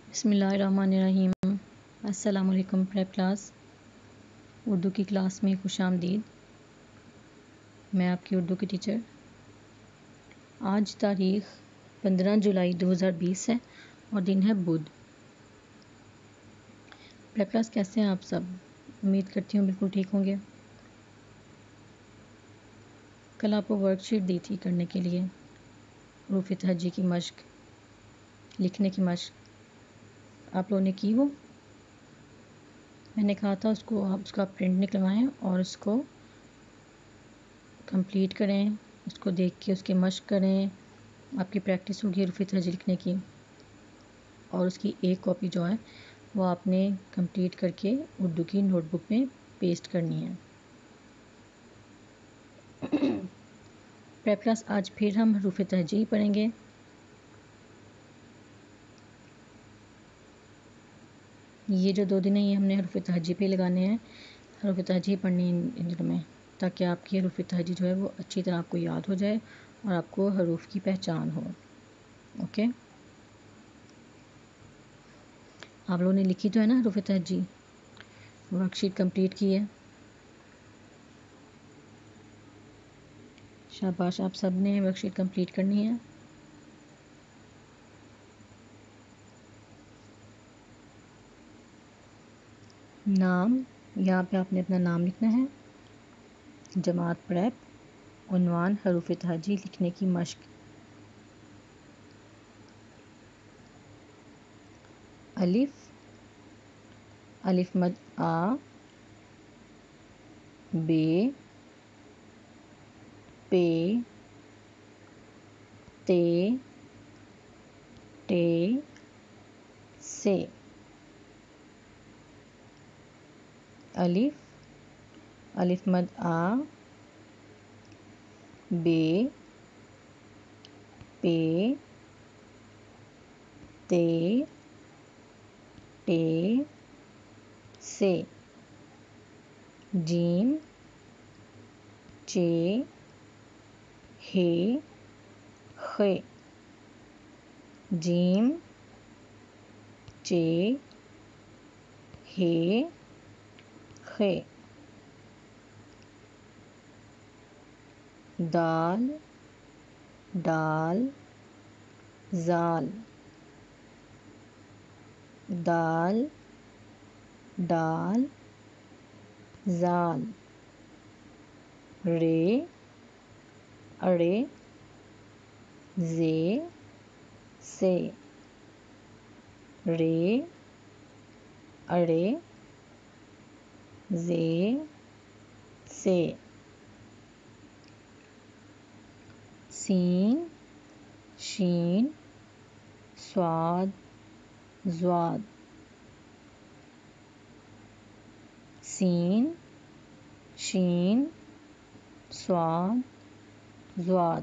بسم اللہ الرحمن الرحیم۔ السلام علیکم پریپ کلاس اردو کی کلاس میں خوش آمدید۔ میں آپ کی اردو کی ٹیچر۔ آج تاریخ 15 جولائی 2020 ہے اور دن ہے بدھ۔ پریپ کلاس کیسے ہیں آپ سب؟ امید کرتی ہوں بالکل ٹھیک ہوں گے۔ کل آپ کو ورک شیٹ دی تھی کرنے کے لیے، حروف تہجی کی مشق، لکھنے کی مشق۔ آپ لوگوں نے کی وہ؟ میں نے کہا تھا اس کا پرنٹ نکلوائیں اور اس کو کمپلیٹ کریں، اس کو دیکھ کے اس کی مشق کریں، آپ کی پریکٹس ہوگی حروف تہجی لکھنے کی، اور اس کی ایک کاپی جو ہے وہ آپ نے کمپلیٹ کر کے اردو کی نوٹ بک میں پیسٹ کرنی ہے۔ پریپ کلاس آج پھر ہم حروف تہجی پڑھیں گے۔ یہ جو 2 دن ہیں یہ ہم نے حروف تہجی پہ لگانے ہیں، حروف تہجی پڑھنی ان دنوں میں، تاکہ آپ کی حروف تہجی جو ہے وہ اچھی طرح آپ کو یاد ہو جائے اور آپ کو حروف کی پہچان ہو۔ اوکے، آپ لوگوں نے لکھی تو ہے نا حروف تہجی، ورک شیٹ کمپلیٹ کی ہے؟ شاباش، آپ سب نے ورک شیٹ کمپلیٹ کرنی ہے۔ نام، یہاں پہ آپ نے اپنا نام لکھنا ہے۔ جماعت پریپ، عنوان حروف تہجی لکھنے کی مشق۔ الف، الف مد آ، بے، پے، تے، ٹے، سے۔ الف، الف مد آ، بے، پے، تے، ٹے، سے۔ جیم، چے، ہے، خے۔ جیم، چے، ہے، خے۔ دال، ڈال، زال۔ دال، ڈال، زال۔ رے، اڑے، زے، سے۔ رے، اڑے، زے، سے۔ سین، شین، صاد، ضاد۔ سین، شین، صاد، ضاد۔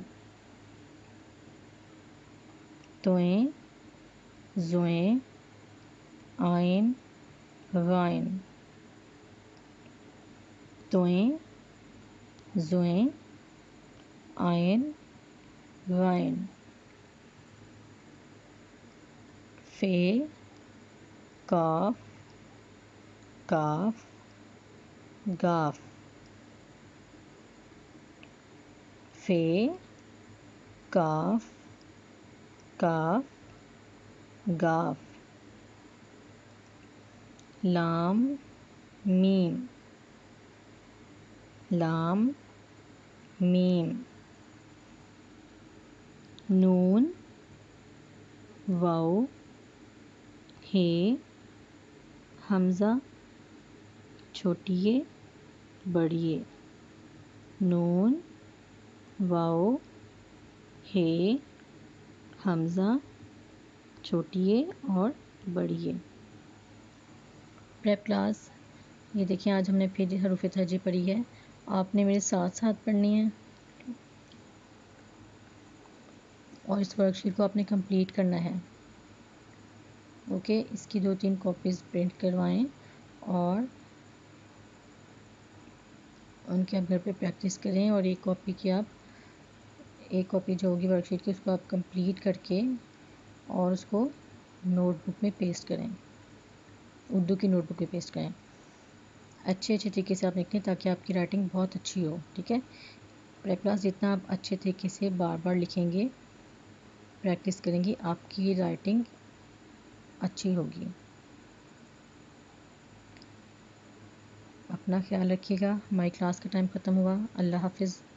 توئیں، زوئیں، آئین، غائن۔ توئیں، زوئیں، آئین، غائن۔ فے، کاف، کاف، گاف۔ فے، کاف، کاف، گاف۔ لام، میم، لام، میم۔ نون، واو، ہے، حمزہ، چھوٹیے، بڑیے۔ نون، واو، ہے، حمزہ، چھوٹیے اور بڑیے۔ پریپ کلاس، یہ دیکھیں آج ہم نے پھر حروف تہجی پڑھی ہے، آپ نے میرے ساتھ ساتھ پڑھنی ہے اور اس ورک شیٹ کو آپ نے کمپلیٹ کرنا ہے۔ اوکے، اس کی 2-3 کاپیز پرنٹ کروائیں اور ان کے آپ گھر پہ پریکٹس کریں، اور ایک کاپی جو ہوگی ورک شیٹ کی اس کو آپ کمپلیٹ کر کے اور اس کو نوٹ بک میں پیسٹ کریں، اردو کی نوٹ بک میں پیسٹ کریں. اچھے طریقے سے آپ لکھیں تاکہ آپ کی رائٹنگ بہت اچھی ہو. ٹھیک ہے، پریپ کلاس جتنا آپ اچھے طریقے سے بار بار لکھیں گے، پریکٹس کریں گی، آپ کی رائٹنگ اچھی ہوگی. اپنا خیال رکھیے گا. ہماری کلاس کا ٹائم ختم ہوا. اللہ حافظ.